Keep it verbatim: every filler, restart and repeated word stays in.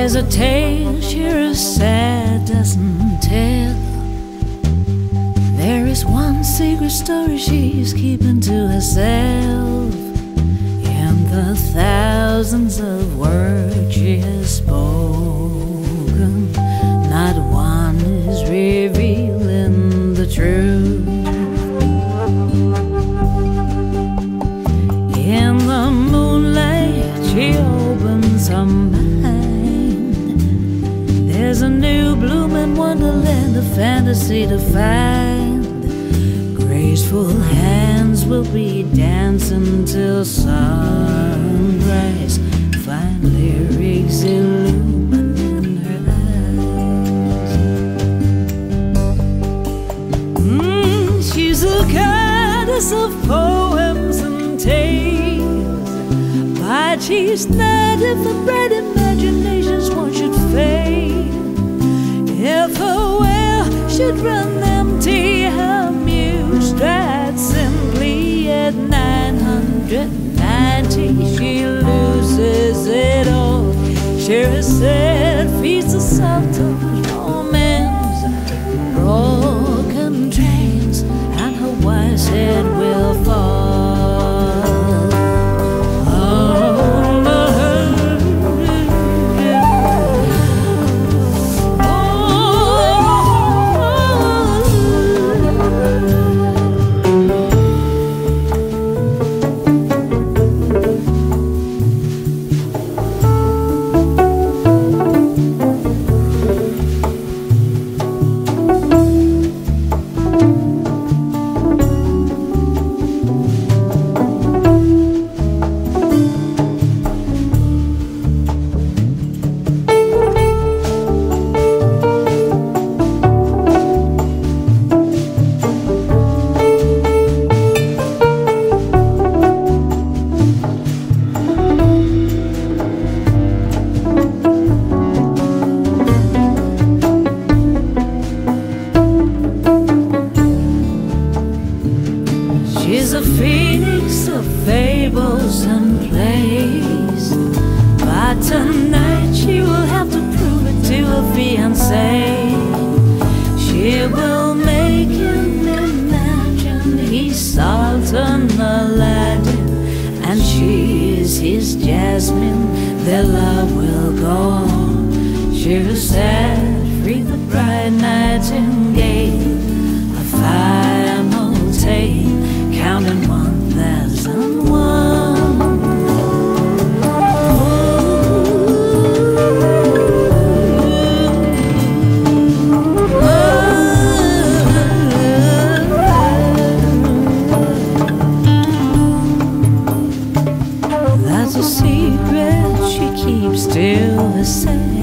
There's a tale Schenerazade doesn't tell. There is one secret story she's keeping to herself. In the thousands of words she has spoken, not one is revealing the truth. In the moonlight she opens her mind. There's a new blooming wonderland of fantasy to find. Graceful hands will be dancing till sunrise. Fine lyrics illumining her eyes. Mm, she's a goddess of poems and tales, but she's not if the bright imaginations one should fade. If her well should run empty, her muse died simply at nine hundred ninety. She loses it all. Schenerazade feeds the soft of romance, broken trains, and her wise head will fall. That's a secret she keeps to herself.